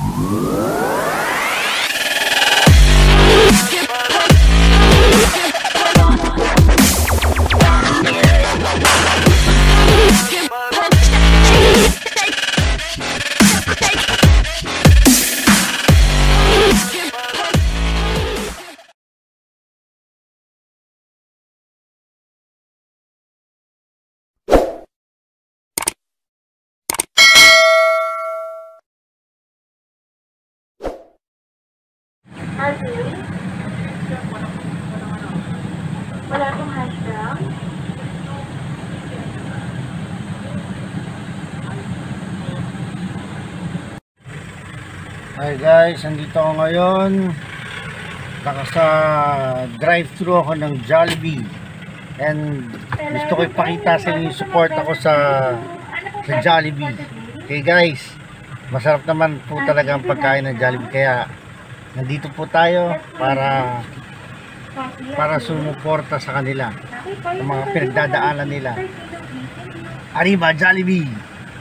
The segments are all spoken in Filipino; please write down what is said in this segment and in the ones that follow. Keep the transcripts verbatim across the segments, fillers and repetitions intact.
Wala akong hash brown. Hi guys, nandito ako ngayon. Nakasa drive-thru ako ng Jollibee. And gusto ko ipakita sa inyo yung support ako sa sa Jollibee. Okay guys, masarap naman po talaga ang pagkain ng Jollibee. Kaya nandito po tayo para para sumuporta sa kanila, sa mga pinagdadaanan nila. Arriba Jollibee!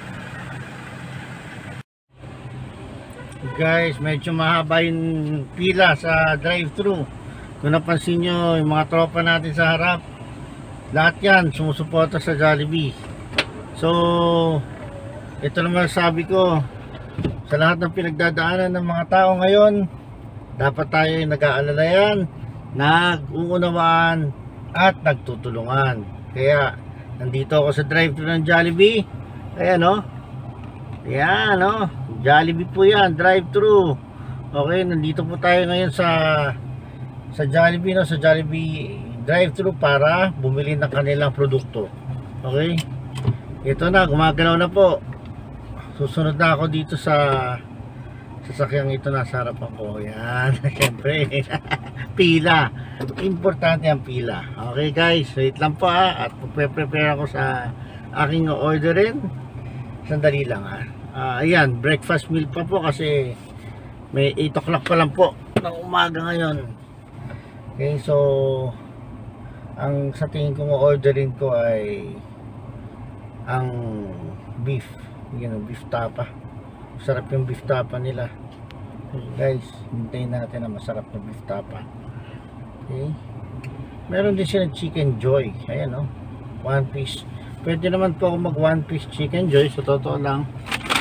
Guys, medyo mahaba yung pila sa drive-thru. Kung napansin nyo, yung mga tropa natin sa harap, lahat yan sumusuporta sa Jollibee. So ito naman sabi ko, sa lahat ng pinagdadaanan ng mga tao ngayon, dapat tayo yung nag-aalala yan, nag-uunawaan at nagtutulungan. Kaya nandito ako sa drive-thru ng Jollibee. Ayan o, ayan o, Jollibee po yan, drive-thru. Okay, nandito po tayo ngayon sa sa Jollibee, no? Sa Jollibee drive-thru para bumili ng kanilang produkto. Okay, ito na, gumagalaw na po. Susunod na ako dito sa sasakyang ito, nasa harapan ko. Yan, siyempre pila, importante ang pila. Okay guys, wait lang po ha, at prepare ako sa aking orderin. Sandali lang ha. uh, ayan, breakfast meal pa po kasi may eight o'clock pa lang po ng umaga ngayon. Okay, so ang sa tingin ko orderin ko ay ang beef. Yan, beef tapa. Sarap yung beef tapa nila. Okay, guys, hintayin natin na masarap na beef tapa. Okay, meron din sila chicken joy. Ayan o, oh, one piece. Pwede naman po ako mag one piece chicken joy. So totoo lang,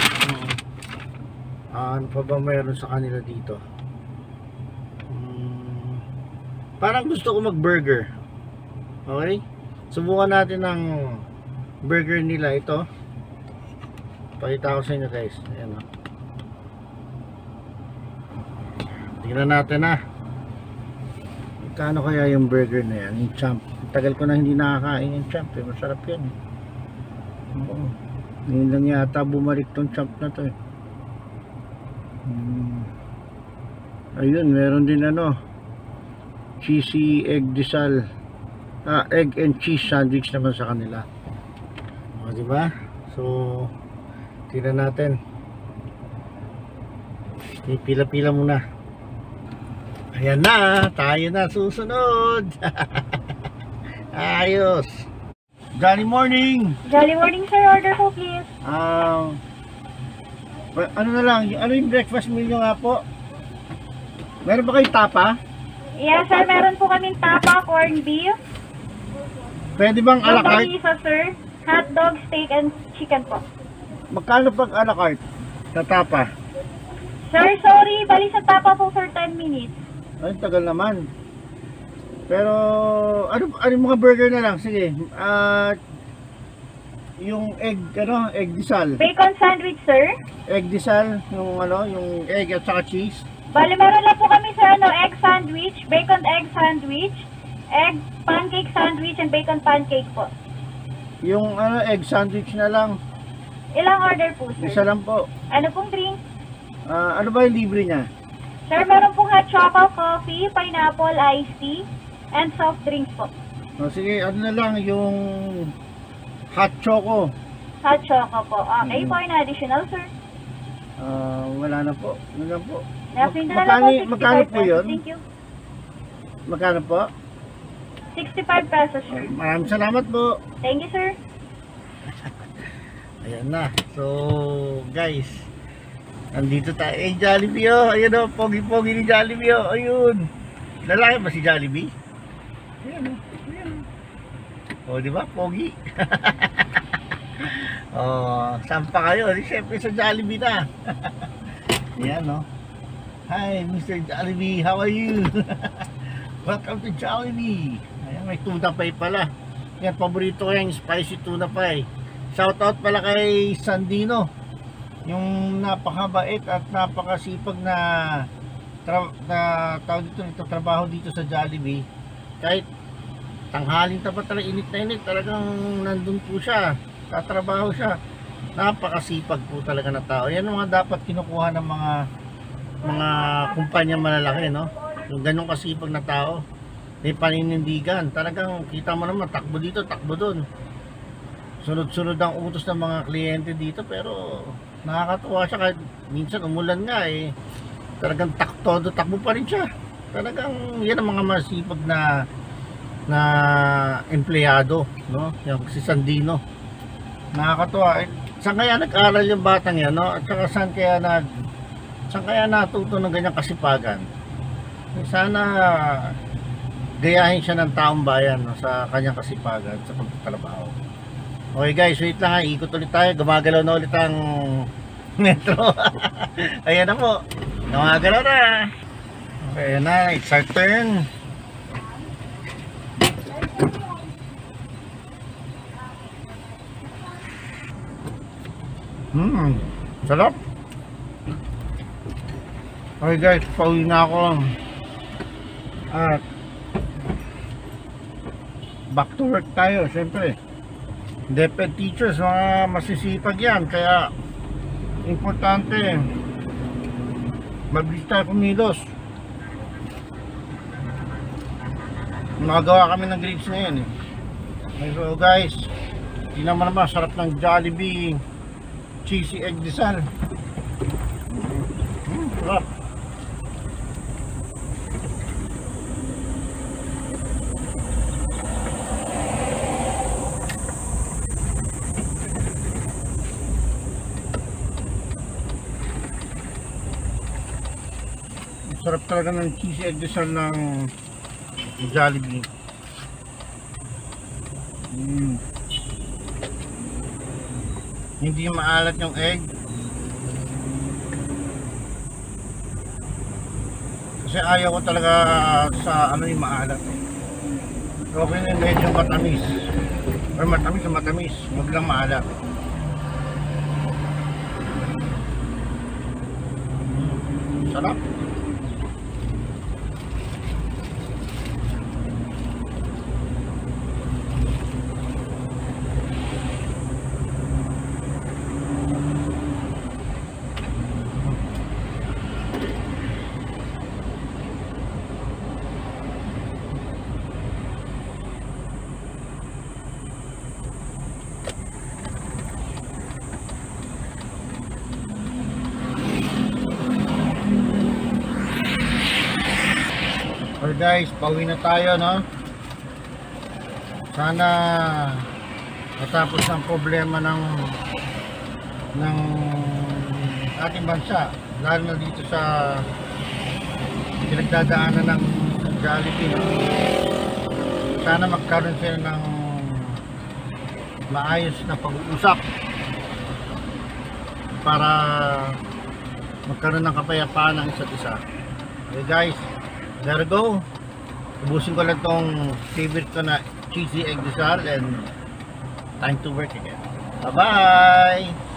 uh, ano pa ba meron sa kanila dito? Hmm, parang gusto ko mag burger. Okay, subukan natin ng burger nila. Ito, pakita ko sa inyo guys. Ayan o, tingnan natin ha, magkano kaya yung burger na yan, yung champ. Tagal ko na hindi nakakain yung champ eh. Masarap yan eh. Oo, ngayon lang yata bumalik tong champ na to eh. hmm. Ayun, meron din ano, cheesy egg disal, ah, egg and cheese sandwich naman sa kanila. O, diba? So tingnan natin. Pila-pila muna. Ayan na, tayo na susunod. Ayos. Jolly morning. Jolly morning sir, order po please. Um, ano na lang, ano yung breakfast meal nyo nga po? Meron ba kayong tapa? Yes sir, meron po kaming tapa, corn beef. Pwede bang a la carte? Longganisa sir, hot dog, steak and chicken po. Magkano pag a la carte sa tapa? Sir, sorry, bali sa tapa po for ten minutes. Ay, tagal naman. Pero ano ano mga burger na lang, sige. At uh, yung egg ano, egg disal. Bacon sandwich sir. Egg disal, yung ano, yung egg at saka cheese. Bali meron lang po kami sir, ano, egg sandwich, bacon egg sandwich, egg pancake sandwich and bacon pancake po. Yung ano, egg sandwich na lang. Ilang order po sir? Isa lang po. Ano pong drink? Uh, ano ba yung libre niya? Sir, meron pong hot chocolate coffee, pineapple iced tea, and soft drinks po. O sige, ano na lang yung hot choco. Hot choco po. Okay Hmm. po, in additional sir. Uh, wala na po. Wala po. Nothing na Magkano, lang po, magkano po yun? Thank you. Magkano po? sixty-five pesos sir. Maraming salamat po. Thank you sir. Ayan na. So guys, Nandito tayo. Eh, Jollibee oh. Ayun oh. Pogi-pogi ni Jollibee oh. Ayun. Lalaki ba si Jollibee? Ayun oh. Ayun oh. Oh, di ba? Pogi. Oh, saan pa kayo? Di syempre sa Jollibee na. Ayan oh. Hi, Mister Jollibee. How are you? Welcome to Jollibee. Ayan, may tuna pie pala. Yan, paborito ko yung spicy tuna pie. Shoutout pala kay Sandino. Yung napakabait at napakasipag na tra na tawag dito nito trabaho dito sa Jollibee. Kahit tanghaling tapat talaga, init na init, talagang nandun po siya. Tatrabaho siya. Napakasipag po talaga na tao. Yan ang mga dapat kinukuha ng mga mga kumpanya malalaki, no? Yung ganong kasipag na tao, may paninindigan. Talagang kita mo naman, takbo dito, takbo doon. Sunod-sunod ang utos ng mga kliyente dito, pero nakakatuwa siya kahit minsan umulan nga eh. Talagang tak todo, takbo pa rin siya. Talagang yan ang mga masipag na na empleyado, no? Yung si Sandino. Nakakatuwa. Eh, saan kaya nag-aral yung batang yan, no? At saka saan kaya nag saan kaya natuto ng ganyang kasipagan? Sana gayahin siya ng taong bayan, no, sa kanyang kasipagan sa pagtatrabaho. Okay guys, wait lang ha, ikot ulit tayo. Gumagalaw na ulit ang metro. Ayan na po, gumagalaw na. Okay, ayan na, it's our turn. Hmm, sarap. Okay guys, pauwi na ako. At back to work tayo, siyempre. DepEd teachers, mga masisipag yan. Kaya importante mabilis tayo kumilos. Nakagawa kami ng grades ngayon eh. So guys, tingnan mo naman, sarap ng Jollibee cheesy egg disal. Hmm, sarap. Sarap talaga ng cheesy egg disal ng Jollibee. Mm. Hindi maalat yung egg. Kasi ayaw ko talaga sa ano yung maalat. Okay na medyo matamis. Or matamis na matamis. Huwag lang maalat. Sarap. So guys, pauwi na tayo, no? Sana matapos ang problema ng ng ating bansa, lalo na dito sa pinagdadaanan ng Jollibee, no? Sana magkaroon sila ng maayos na pag-uusap para magkaroon ng kapayapaan ng isa't isa. Okay guys, there we go. Ubusin ko lang tong favorite ko na cheesy egg disal and time to work again. Bye bye.